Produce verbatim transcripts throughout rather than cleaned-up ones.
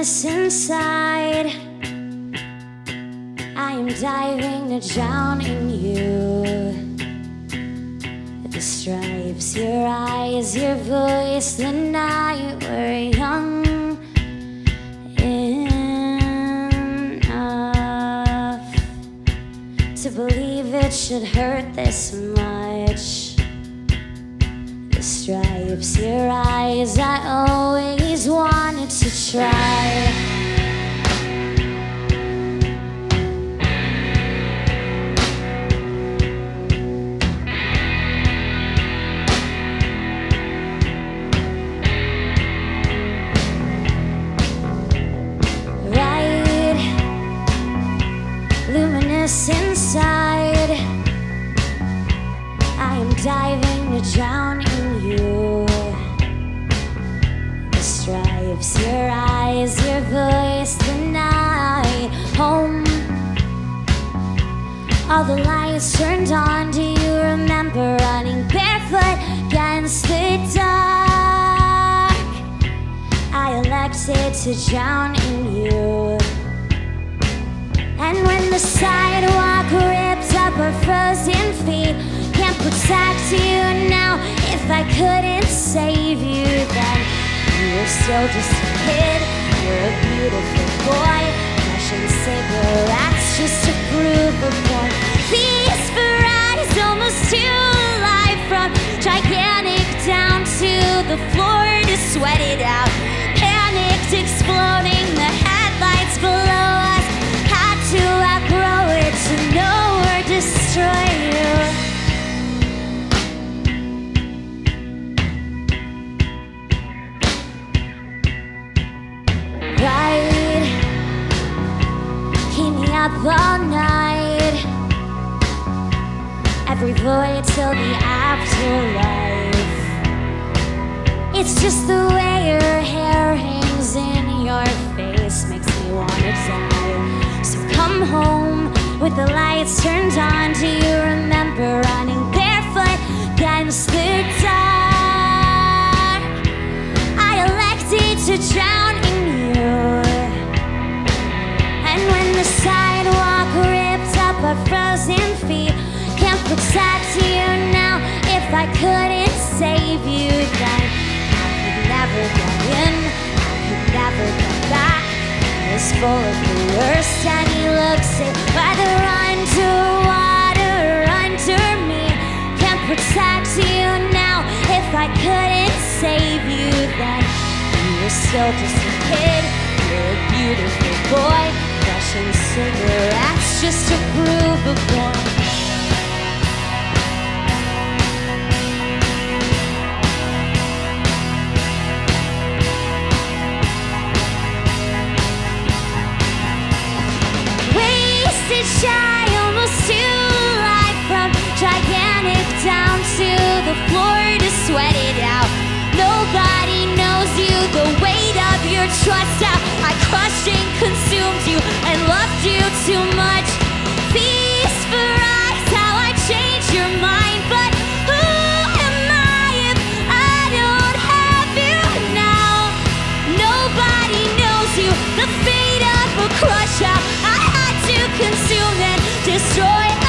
luminous inside. I am diving to drown in you. The stripes, your eyes, your voice, the night we're young enough to believe it should hurt this much. The stripes, your eyes, I always wanted to try. Inside, I am diving to drown in you. The stripes, your eyes, your voice, the night home. All the lights turned on. Do you remember running barefoot against the dark? I elected to drown in you. And when the sidewalk ripped up our frozen feet, can't protect you now. If I couldn't save you then, you were still just a kid. You're a beautiful boy, crushing cigarettes just to prove a point. These fries almost too light, from gigantic down to the floor to sweat it out. Panicked, exploding, the headlights below us. To outgrow it, to know or destroy you. Right, keep me up all night. Every void till the afterlife. It's just the way your hair hangs in your face, makes me wanna die. So come home with the lights turned on. Do you remember running barefoot against the dark? I elected to drown in you. And when the sidewalk ripped up our frozen feet, can't protect you now. If I couldn't save you then, I could never get in, I could never get back. Is full of the worst, and he looks it whether underwater under me. Can't protect you now. If I couldn't save you then, you were still just a kid. You're a beautiful boy, crushing cigarettes just to prove a point. Shy, almost too light, from gigantic down to the floor to sweat it out. Nobody knows you, the weight of your trust out. I crushed and consumed you and loved you too much. Feast for eyes, how I changed your mind. But who am I if I don't have you now? Nobody knows you, the fate of a crush out. I had to consume and destroy us.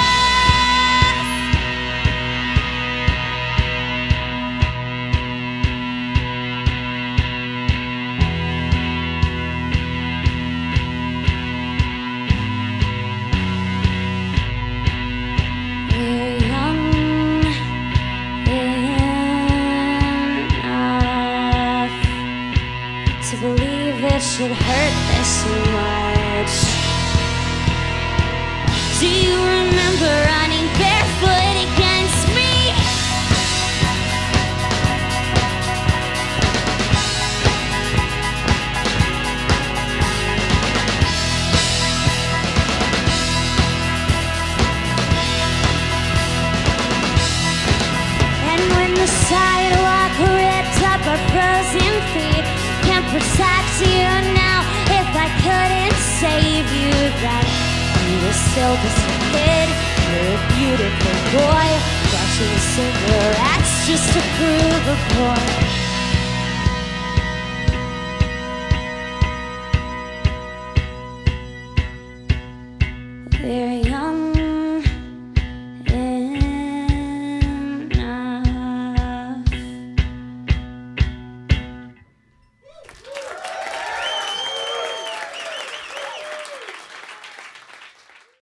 We're young enough to believe it should hurt this much. Do you remember running barefoot against me? And when the sidewalk ripped up our frozen feet, can't protect you now. If I couldn't save you then, you were still just a kid. You're a beautiful boy, crushing cigarettes just to prove a point. We're young.